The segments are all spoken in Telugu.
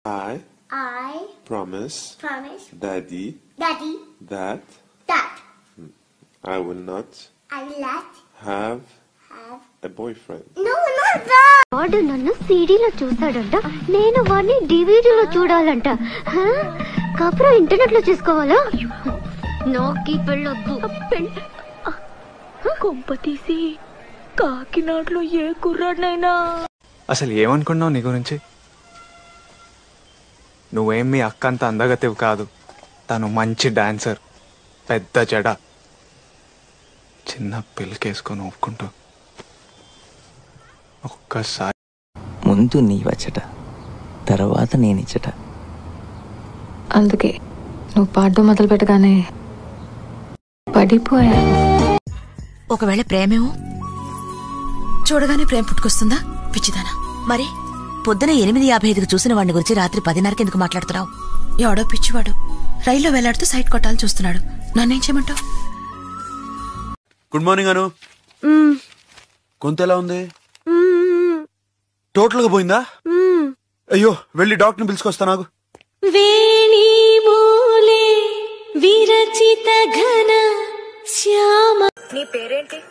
I promise Daddy that that I will not I will not have have a boyfriend. no not that వాడు నన్ను సీడీలో చూస్తాడంట, నేను వాడిని డివిడీలో చూడాలంట. కాపురం ఇంటర్నెట్ లో చేసుకోవాలా? నాకు పెళ్ళొద్దు. కొంప తీసి కాకినాడలో ఏ కుర్రాడినైనా. అసలు ఏమనుకున్నావు నీ గురించి? నువ్వేం మీ అక్క అంత అందగతివి కాదు. తను మంచి డాన్సర్, పెద్ద జడ, చిన్న పిల్లకేసుకొని ఒప్పుకుంటూ ఒక్కసారి ముందు నీ వచ్చట, తర్వాత నేనిచ్చట. అందుకే నువ్వు పాడడం మొదలు పెట్టగానే పడిపోయా. ఒకవేళ ప్రేమేమో చూడగానే ప్రేమ పుట్టుకొస్తుందా పిచ్చిదానా? మరి పొద్దున 8:55కు చూసిన వాడిని గురించి రాత్రి 10:30కి ఎందుకు మాట్లాడుతున్నావు? ఎవడో పిచ్చివాడు రైల్లో వెళ్లాడుతూ సైట్ కొట్టాలని చూస్తున్నాడు. నన్నేం చేయమంటావు? గుడ్ మార్నింగ్ అను. కొంత ఎలా ఉంది? టోటల్ గా పోయిందా? అయ్యో, వెళ్ళి డాక్టర్ని పిలుచుకొస్తా. నాకు నీ పేరేంటి?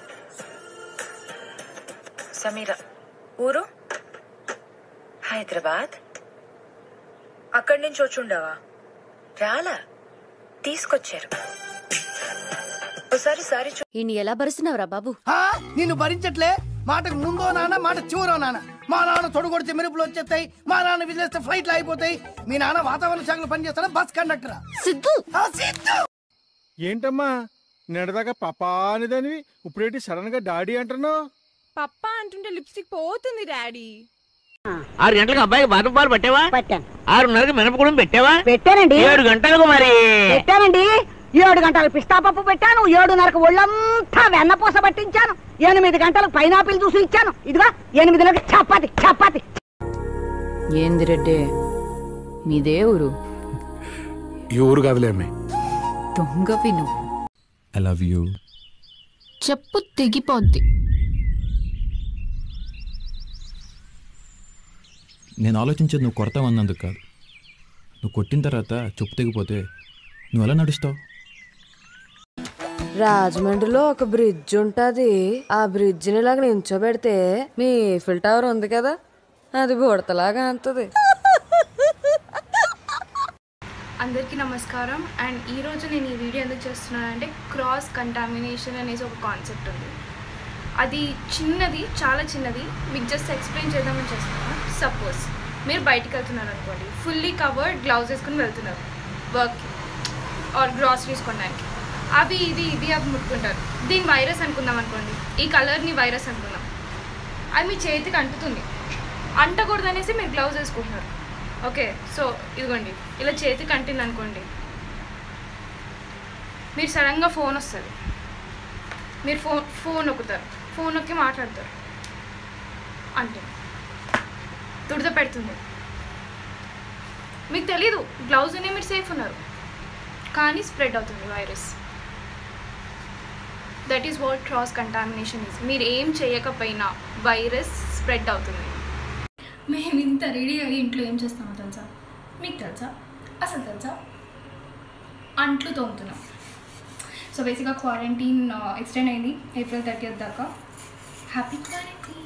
సమీర. ఊరు? హైదరాబాద్. అక్కడి నుంచి వచ్చుండవా? రాలా, తీసుకొచ్చారు. ఒకసారి సారి ఈయన ఎలా భరుస్తున్నావురా బాబు? నిన్ను భరించట్లే. మాటకు ముందో నాన్న, మాట చివరో నాన్న. మా నాన్న తొడగొడితే మెరుపులు వచ్చేస్తాయి, మా నాన్న విదిలేస్తే ఫ్లైట్లు అయిపోతాయి. మీ నాన్న వాతావరణ శాఖలో పనిచేస్తాడా? బస్ కండక్టరా? సిద్ధు. ఏంటమ్మా నిన్నదాకా పప్పా అనేదానివి, ఇప్పుడేంటి సడన్ గా డాడీ అంటున్నావు? పప్పా అంటుంటే లిప్స్టిక్ పోతుంది డాడీ. 6 గంటలకు అబ్బాయికి బాదం పాలు పట్టావా? పట్టాను. 6:30కి మినపగుడం పెట్టావా? పెట్టానండి. 7 గంటలకు మరి పెట్టానండి. 7 గంటలకు పిస్తా పప్పు పెట్టాను. 7:30కు ఒళ్ళంతా వెన్నపూస పట్టించాను. 8 గంటలకు పైనాపిల్ జ్యూస్ ఇచ్చాను. ఇదిగా 8 చపాతి చపాతి. ఏంది రెడ్డి మీదే ఊరు? ఈ ఊరు కాదులే అమ్మాయి. దొంగ విను. I love you. చెప్పు తెగిపోద్ది. నేను ఆలోచించేది నువ్వు కొడతావన్నందుకు కాదు. నువ్వు కొట్టిన తర్వాత చెప్పు తెగిపోతే నువ్వు ఎలా నడుస్తావు? రాజమండ్రిలో ఒక బ్రిడ్జ్ ఉంటది. ఆ బ్రిడ్జ్ ని ఇలాగ నించోబెడితే మీ ఈఫిల్ టవర్ ఉంది కదా, అది బుడతలాగా అంతది. అందరికీ నమస్కారం. అండ్ ఈరోజు నేను ఈ వీడియో ఎందుకు చేస్తున్నానంటే, క్రాస్ కంటామినేషన్ అనేసి ఒక కాన్సెప్ట్ ఉంది. అది చిన్నది, చాలా చిన్నది. మీకు జస్ట్ ఎక్స్ప్లెయిన్ చేద్దామని చేస్తున్నాను. సపోజ్ మీరు బయటికి వెళ్తున్నారు అనుకోండి, ఫుల్లీ కవర్డ్ గ్లౌజ్ వేసుకుని వెళ్తున్నారు వర్క్ ఆర్ గ్రాసరీస్ కొనడానికి. అవి ఇవి అవి ముట్టుకుంటారు. దీని వైరస్ అనుకుందాం అనుకోండి, ఈ కలర్ని వైరస్ అనుకుందాం. అది మీ చేతికి అంటుతుంది. అంటకూడదు అనేసి మీరు గ్లౌజ్ వేసుకుంటున్నారు. ఓకే, సో ఇదిగోండి, ఇలా చేతికి అంటింది అనుకోండి, మీరు సడన్గా ఫోన్ వస్తుంది, మీరు ఫోన్ నొక్కుతారు, ఫోన్ నొక్కి మాట్లాడతారు, అంటే దురద పెడుతుంది. మీకు తెలీదు, గ్లౌజ్ అనే మీరు సేఫ్ ఉన్నారు, కానీ స్ప్రెడ్ అవుతుంది virus. That is what cross contamination is. మీరు ఏం చేయకపోయినా వైరస్ స్ప్రెడ్ అవుతుంది. మేము ఇంత రెడీ అయ్యి ఇంట్లో ఏం చేస్తామో తెలుసా? మీకు తెలుసా? అసలు తెలుసా? అంట్లు తోముతున్నాం. సో బేసిక్గా క్వారంటైన్ ఎక్స్టెండ్ అయింది April 30th దాకా. Happy quarantine.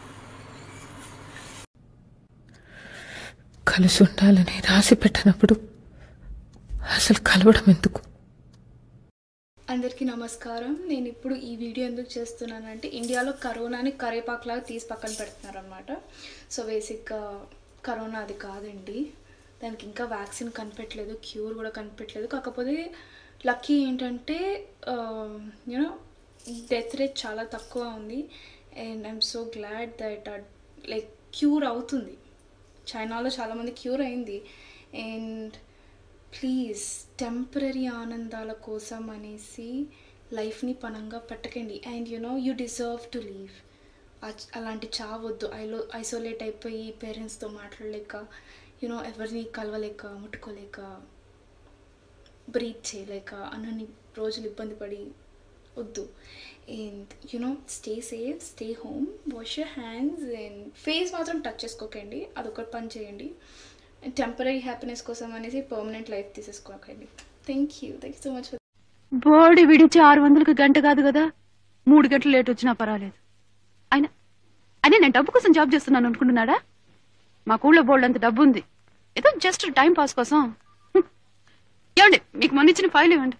కలిసి ఉండాలని రాసి పెట్టినప్పుడు అసలు కలవడం ఎందుకు? అందరికీ నమస్కారం. నేను ఇప్పుడు ఈ వీడియో ఎందుకు చేస్తున్నానంటే, ఇండియాలో కరోనాని కరేపాకులాగా తీసి పక్కన పెడుతున్నారు అనమాట. సో బేసిక్గా కరోనా అది కాదండి, దానికి ఇంకా వ్యాక్సిన్ కనిపెట్టలేదు, క్యూర్ కూడా కనిపెట్టలేదు. కాకపోతే లక్కీ ఏంటంటే యూనో డెత్ రేట్ చాలా తక్కువ ఉంది. And I'm so glad that like cure అవుతుంది. చైనాలో చాలామంది క్యూర్ అయింది. అండ్ ప్లీజ్ టెంపరీ ఆనందాల కోసం అనేసి లైఫ్ని పనంగా పెట్టకండి. And you deserve to live. అలాంటి చావద్దు. ఐసోలేట్ అయిపోయి పేరెంట్స్తో మాట్లాడలేక, ఎవరిని కలవలేక, ముట్టుకోలేక, బ్రీత్ చేయలేక అన్నీ రోజులు ఇబ్బంది పడి వద్దు. And stay safe, stay home, wash your hands. And face మాత్రం టచ్ చేసుకోకండి, అదొకటి పని చేయండి. టెంపరీ హ్యాపీనెస్ కోసం అనేసి పర్మనెంట్ లైఫ్ తీసేసుకోకండి. Thank you so much. బోడి విడిచి 600కి గంట కాదు కదా, 3 గంటలు లేట్ వచ్చినా పర్వాలేదు. అయినా నేను డబ్బు కోసం జాబ్ చేస్తున్నాను అనుకుంటున్నాడా? మా ఊళ్ళో బోల్డ్ అంత డబ్బు ఉంది, ఏదో జస్ట్ టైం పాస్ కోసం. ఇవ్వండి, మీకు మొన్న ఇచ్చిన ఫైల్ ఇవ్వండి.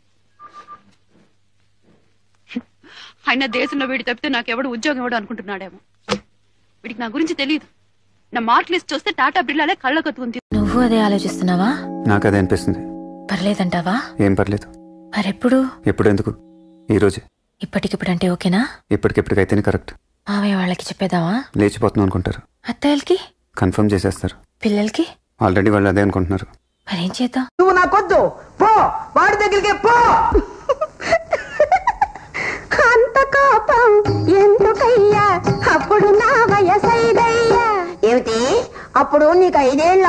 అయినా దేశంలో వీడి తప్పితే నాకెవడు ఉద్యోగం ఇవ్వడు అనుకుంటున్నాడేమో. వీడికి నా గురించి తెలియదు. నా మార్క్ లిస్ట్ చూస్తే టాటా బిర్లాలే కళ్ళ కత్తుకుంది. నువ్వు అదే ఆలోచిస్తున్నావా? నాకు అదే అనిపిస్తుంది. పర్లేదంటావా? ఏం పర్లేదు. మరెప్పుడు? ఎప్పుడు ఎందుకు, ఈ రోజే. ఇప్పటికిప్పుడంటే ఓకేనా? ఇప్పటికిప్పటికైతేనే కరెక్ట్. మావయ్య వాళ్ళకి చెప్పేదావా? లేచిపోతున్నాం అనుకుంటారు. అత్తయ్యలకి కన్ఫర్మ్ చేసేస్తారు. పిల్లలకి ఆల్రెడీ వాళ్ళు అదే అనుకుంటున్నారు. మరేం చేద్దాం? నువ్వు నాకొద్దు, పో వాడి దగ్గరికి పో. అంత కోపం ఎందుకయ్యా, అప్పుడు నా వయసైదయ్యా. ఏమిటి అప్పుడు నీకు 5 ఏళ్ళ?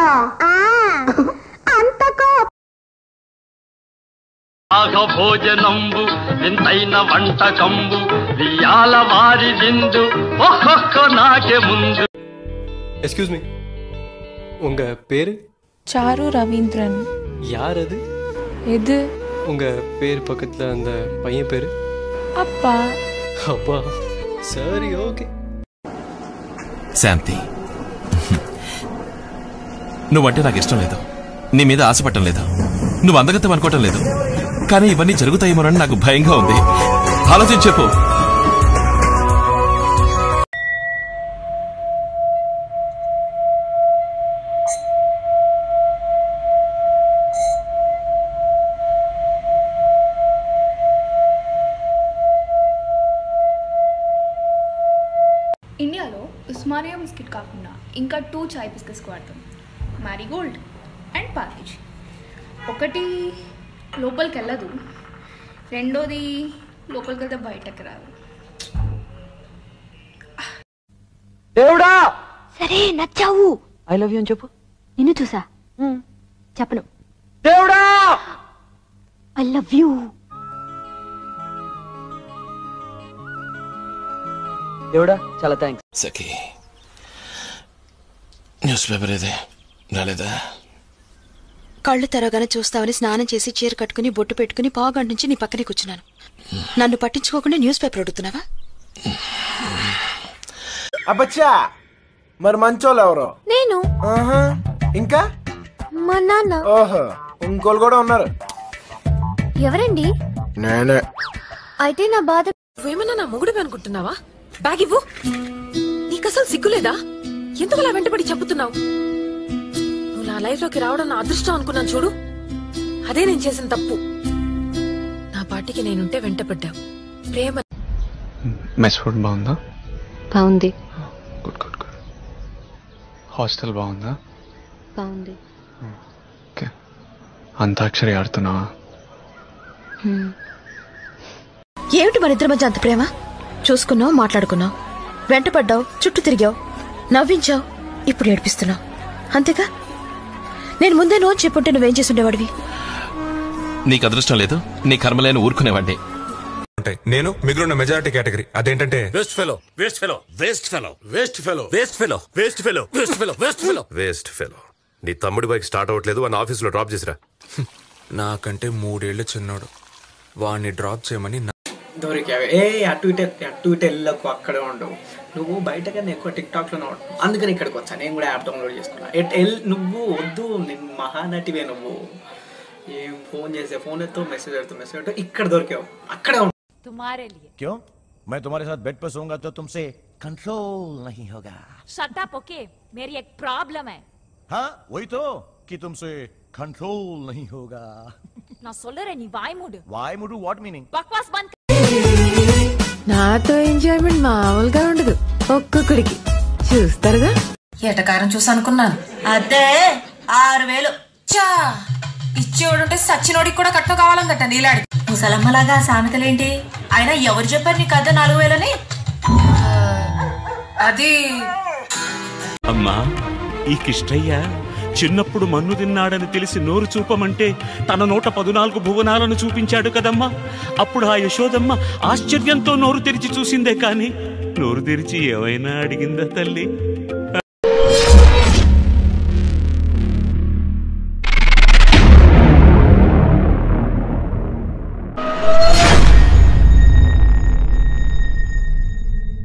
అంత కోపం. భోజనంబు వింతైన వంటకంబు వియాల వారి విందు ఒక్కొక్క నాకే ముందు. எஸ்கியூஸ் மீ, உங்க பேரு? சாரு ரவீந்திரன். யார் அது? எது? உங்க பேர் பக்கத்துல அந்த பையன் பேரு? அப்பா. அப்பா, சரி, ఓకే. శాంతి, నువ్వంటే నాకు ఇష్టం లేదు, నీ మీద ఆశపడటం లేదు, నువ్వు అందగతం అనుకోవటం లేదు, కానీ ఇవన్నీ జరుగుతాయేమోనని నాకు భయంగా ఉంది. ఆలోచించి చెప్పు. ఇండియాలో ఉస్మానియా బిస్కెట్ కాకుండా ఇంకా 2 చాయ్ బిస్కెట్స్ వాడతాం, మ్యారీగోల్డ్ అండ్ పార్లేజీ. ఒకటి లోపలికి వెళ్ళదు, రెండోది లోపలికి వెళ్తే బయటకు రాదు. దేవుడా, సరే నచ్చావు. ఐ లవ్ యూ అని చెప్పు. నిన్ను చూసా, చెప్పను. దేవుడా, ఐ లవ్ యూ. దేవుడా, చాలా థ్యాంక్స్. సఖీ, న్యూస్ పేపర్ ఏదే రాలేదా? కళ్ళు తెరవగానే చూస్తావని స్నానం చేసి చీర కట్టుకుని బొట్టు పెట్టుకుని పావుగంట నుంచి నీ పక్కనే కూర్చున్నాను. నన్ను పట్టించుకోకుండా న్యూస్ పేపర్ అడుగుతున్నావా? అబ్బచ్చా, మరి మంచోళ్ళు ఎవరు? నేను. ఇంకా మా నాన్న. ఓహో, ఇంకోళ్ళు కూడా ఉన్నారు. ఎవరండి? నేనే. అయితే నా బాధ. నువ్వేమన్నా నా మొగుడు అనుకుంటున్నావా? బ్యాగ్ ఇవ్వు. నీకసలు సిగ్గులేదా? ఎందుకు అలా వెంటబడి చెప్పుతున్నావు? నువ్వు నా లైఫ్ లోకి రావడం నా అదృష్టం అనుకున్నాను చూడు, అదే నేను చేసిన తప్పు. నా పార్టీకి నేనుంటే వెంటపడ్డావు. ప్రేమ. మెస్ ఫుడ్ బాగుందా? బాగుంది. Good good good. హాస్టల్ బాగుందా? బాగుంది. ఓకే. అంతాక్షరి ఆడుతున్నావా? ఏమిటి మన ఇద్దరి మధ్య అంత ప్రేమ? చూసుకున్నావు, మాట్లాడుకున్నావు, వెంటపడ్డావు, చుట్టూ తిరిగావు, నవ్వించావు, ఇప్పుడు ఏడిపిస్తున్నావు. అంతేగా? నేను ముందే నో చెప్పుంటే నువ్వేం చేసుండేవాడివి? నీకు అదృష్టం లేదు, నీ కర్మలేని ఊరుకునేవాడిని. నేను మిగిలిన మెజారిటీ కేటగిరీ. అదేంటంటే waste fellow, waste fellow, waste fellow, waste fellow, waste fellow, waste fellow, waste fellow, waste fellow, waste fellow. నీ తమ్ముడి బైక్ స్టార్ట్ అవ్వట్లేదు, వాడిని ఆఫీసులో డ్రాప్ చేసిరా. నాకంటే 3 ఏళ్ల చిన్నోడు, వాడిని డ్రాప్ చేయమని. దొరికావు. అటు ఇటు వెళ్ళకు, అక్కడే ఉండవు. నువ్వు బయట కన్నా ఎక్కువ టిక్ టాక్ లోనే ఉంటావు, అందుకని ఇక్కడికి వచ్చా. నేను కూడా యాప్ డౌన్లోడ్ చేసుకున్నా. నువ్వు వద్దు, నేను మహానటివే. నువ్వు ఏం ఫోన్ చేసే, ఫోన్ ఎత్తో, మెసేజ్ పెడతావు, ఇక్కడ దొరికావు, అక్కడే ఉంటావు. तुम्हारे लिए। क्यों? मैं तुम्हारे साथ बेड पर सोऊंगा तो तुमसे कंट्रोल नहीं होगा। Shut up, okay? मेरी एक प्रॉब्लम है। हाँ वही तो, कि तुमसे कंट्रोल नहीं होगा। ना सोल्लरे नी वाई मुड व्हाट मीनिंग? बकवास बंद। నాతో ఎంజాయ్మెంట్ మామూలుగా ఉండదు, ఒక్కొక్కడికి చూస్తారుగా. ఎటకారం చూసి అనుకున్నాను. అదే 6000 చా ఇచ్చేవాడుంటే సచ్చినోడికి కూడా కట్నం కావాలందట నీలాడి. ముసలమ్మలాగా సామెతలేంటి? అయినా ఎవరు చెప్పారు నీకు అదే 4000 అది అమ్మా, ఈ కిష్టయ్య చిన్నప్పుడు మన్ను తిన్నాడని తెలిసి నోరు చూపమంటే తన నోట 14 భువనాలను చూపించాడు కదమ్మా. అప్పుడు ఆ యశోదమ్మ ఆశ్చర్యంతో నోరు తెరిచి చూసిందే కాని నోరు తెరిచి ఏమైనా అడిగిందా తల్లి?